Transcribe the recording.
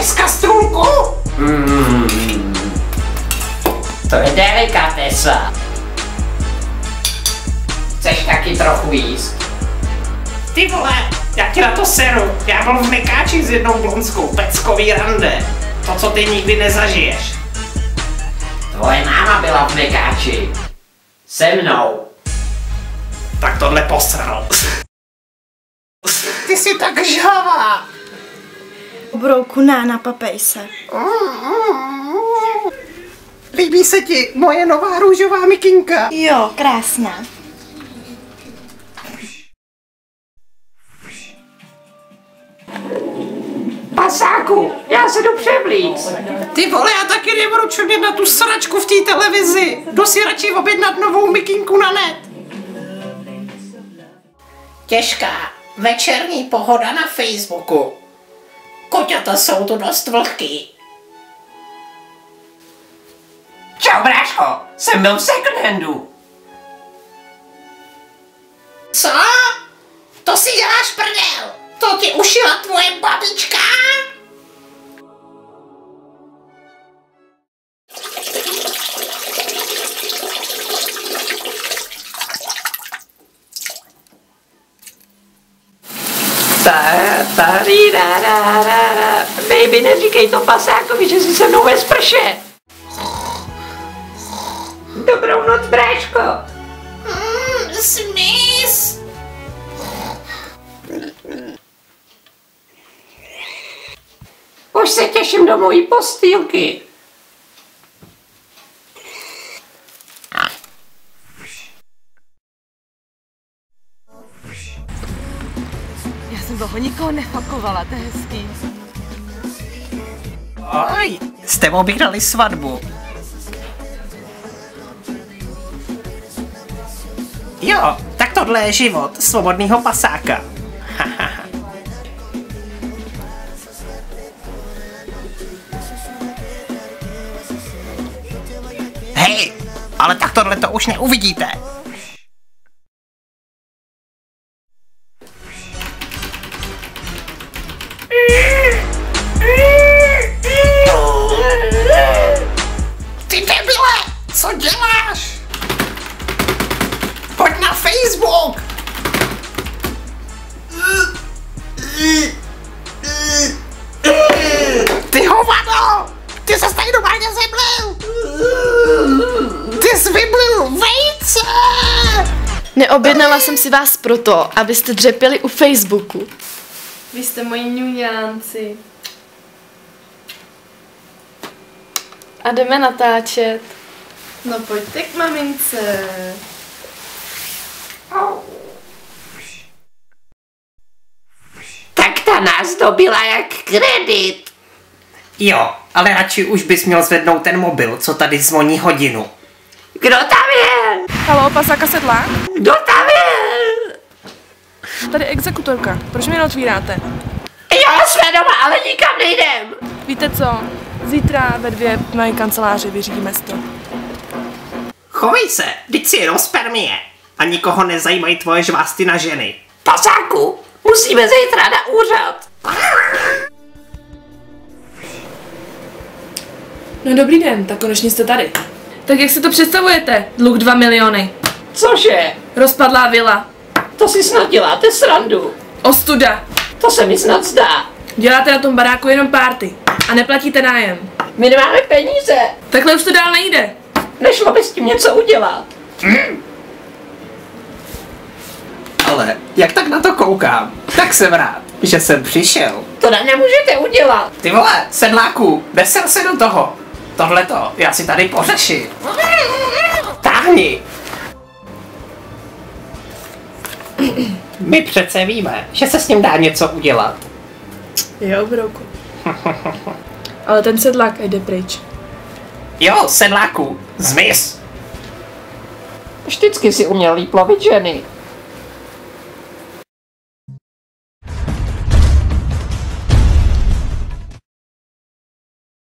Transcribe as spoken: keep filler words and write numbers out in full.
z kastrůlku? Mm. To je delikatesa. Chceš taky trochu jíst? Ty vole, já ti na to seru. Já byl v Mekáči s jednou blonskou, peckový rande. To, co ty nikdy nezažiješ. Tvoje máma byla v Mekáči. Se mnou. Tak tohle posral. Ty jsi tak žhavá. Obrouku, ne, napapej se. Líbí se ti moje nová růžová mikinka? Jo, krásná. Pasáku, já se jdu převlíct. Ty vole, já taky nebudu čumět na tu sračku v té televizi. Jdu si radši objednat novou mikinku na net. Těžká večerní pohoda na Facebooku. Koťata jsou tu dost vlhký. Čau, bráško, jsem byl v second handu. Co? To si děláš prdel. To ti ušila tvoje babička? Tady, da, da, da, da. Baby, neříkej to pasákovi, že jsi se mnou ve sprše. Dobrou noc, bráško. Mm, smys. Už se těším do mojí postýlky. Já jsem toho nikoho nefakovala, to je hezký. Oj, s tebou bych dali svatbu. Jo, tak tohle je život svobodného pasáka. Hej, ale tak tohle to už neuvidíte. Ty debile, co děláš? Pojď na Facebook! Ty hovado! Ty se tady normálně zeblil! Ty jsi vyblil vejce! Neobjednala jsem si vás proto, abyste dřepěli u Facebooku. Vy jste moji ňuňánci. A jdeme natáčet. No pojďte k mamince. Tak ta nás dobila jak kredit. Jo, ale radši už bys měl zvednout ten mobil, co tady zvoní hodinu. Kdo tam je? Haló, pasáka sedlák? Kdo tam je? Tady exekutorka, proč mi neotvíráte? Jo, jsme doma, ale nikam nejdem. Víte co? Zítra ve dvě v mé kanceláři vyřídíme to. Chovej se, vždyť si jenom spermie. A nikoho nezajímají tvoje žvásty na ženy. Pasáku, musíme zítra na úřad. No dobrý den, tak konečně jste tady. Tak jak si to představujete? Dluh dva miliony. Cože? Rozpadlá vila. To si snad děláte srandu. Ostuda. To se mi snad zdá. Děláte na tom baráku jenom párty. A neplatíte nájem. My nemáme peníze. Takhle už to dál nejde. Nešlo by s tím něco udělat. Hmm. Ale jak tak na to koukám, tak jsem rád, že jsem přišel. To nemůžete udělat. Ty vole, sedláku, veser se do toho. Tohleto, já si tady pořeším. Táhni. My přece víme, že se s ním dá něco udělat. Jo, brouku. Ale ten sedlák jde pryč. Jo, sedláku, zmiz. Vždycky si uměl líp lovit ženy.